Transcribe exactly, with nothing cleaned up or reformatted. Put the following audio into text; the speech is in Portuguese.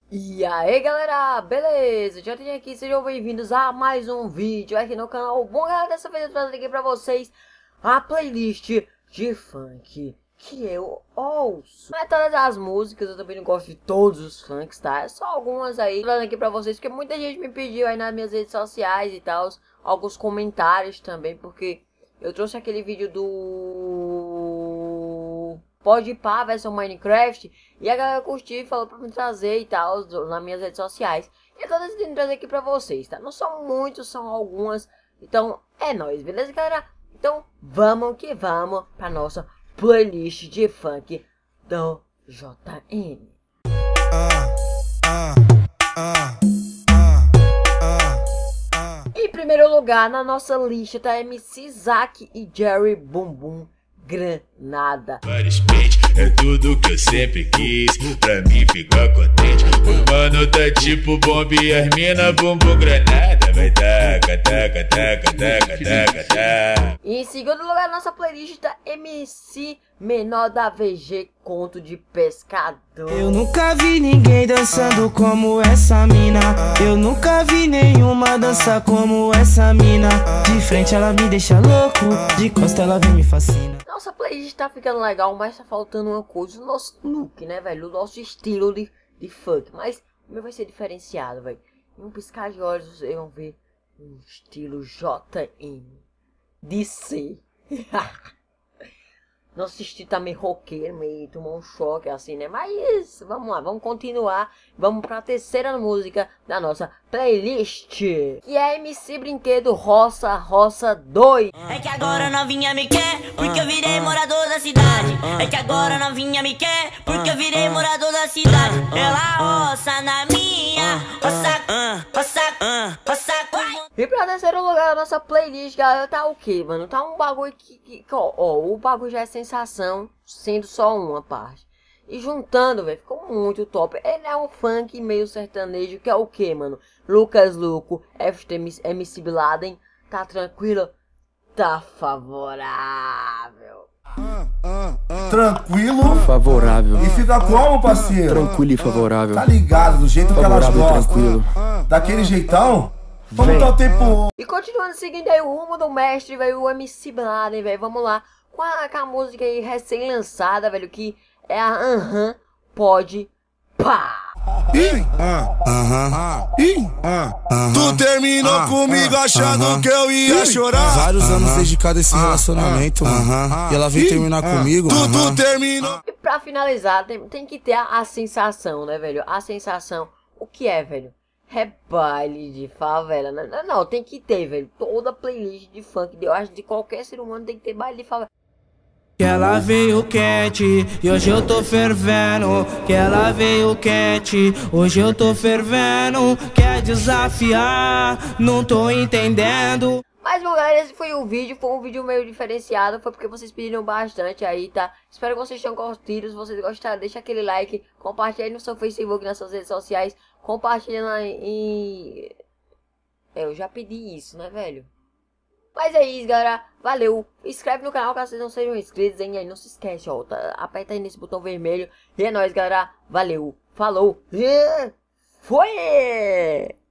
E aí galera, beleza? Já tenho aqui, sejam bem-vindos a mais um vídeo aqui no canal. Bom galera, dessa vez eu trago aqui pra vocês a playlist de funk que eu ouço. Não é todas as músicas, eu também não gosto de todos os funks, tá? É só algumas aí, trazendo aqui pra vocês, porque muita gente me pediu aí nas minhas redes sociais e tal, alguns comentários também, porque eu trouxe aquele vídeo do Pode Pá versão Minecraft e a galera curtiu e falou pra me trazer e tal nas minhas redes sociais. E eu tô decidindo trazer aqui pra vocês, tá? Não são muitos, são algumas. Então é nóis, beleza galera? Então vamos que vamos pra nossa playlist de funk do J M. Em primeiro lugar na nossa lista tá M C Zack e Jerry Bumbum Granada. Respeite, é tudo que eu sempre quis, pra mim ficar contente. O mano tá tipo bomba e as mina bumbum granada. Vai taca, taca, taca, taca, taca, taca. E em segundo lugar na nossa playlist tá M C Menor da V G, Conto de Pescador. Eu nunca vi ninguém dançando como essa mina. Eu nunca vi nenhuma dança como essa mina. De frente ela me deixa louco, de costa ela vem me fascina. Nossa playlist tá ficando legal, mas tá faltando uma coisa, o nosso look, né, velho? O nosso estilo de, de funk. Mas o meu vai ser diferenciado, velho. Em um piscar de olhos vocês vão ver um estilo J M de C. Nosso estilo tá meio roqueiro, meio tomou um choque assim, né? Mas vamos lá, vamos continuar. Vamos pra terceira música da nossa playlist, que é M C Brinquedo Roça Roça dois. É que agora novinha me quer, porque eu virei morador da cidade. É que agora novinha me quer, porque eu virei morador da cidade. Ela roça na minha, roça, roça, roça. E pra terceiro lugar da nossa playlist, galera, tá o que, mano? Tá um bagulho que, que, que ó, ó, o bagulho já é sensação, sendo só uma parte. E juntando, velho, ficou muito top. Ele é um funk meio sertanejo, que é o que, mano? Lucas Luco, F T M C Bin Laden, tá tranquilo? Tá favorável. Tranquilo, favorável. E fica como, parceiro? Tranquilo e favorável. Tá ligado, do jeito que elas Favorável e gostam. tranquilo. Daquele jeitão. Vamos Vem. dar o tempo. E continuando seguindo aí o rumo do mestre, velho, o M C Bin Laden, velho. Vamos lá com a, com a música aí recém-lançada, velho, que é a Aham Pode Pá. Ih, ah, aham, ih, ah, tu terminou ah, comigo ah, achando aham. que eu ia chorar. Vários anos dedicado a esse ah, relacionamento, ah, mano. ah, E ela veio ih, terminar ah. comigo. Tu, aham. tu terminou. E pra finalizar, tem, tem que ter a, a sensação, né, velho? A sensação, o que é, velho? É baile de favela. Não, não, não, tem que ter, velho. Toda playlist de funk, eu acho, de qualquer ser humano tem que ter baile de favela. Que ela veio quente e hoje eu tô fervendo. Que ela veio quente, hoje eu tô fervendo. Quer desafiar, não tô entendendo. Mas, bom, galera, esse foi o vídeo. Foi um vídeo meio diferenciado. Foi porque vocês pediram bastante aí, tá? Espero que vocês tenham gostado. Se vocês gostaram, deixa aquele like. Compartilha aí no seu Facebook, nas suas redes sociais. Compartilha lá em... É, eu já pedi isso, né, velho? Mas é isso, galera. Valeu. Inscreve no canal caso vocês não sejam inscritos. E aí, não se esquece, ó. Tá, aperta aí nesse botão vermelho. E é nóis, galera. Valeu. Falou. E... Foi!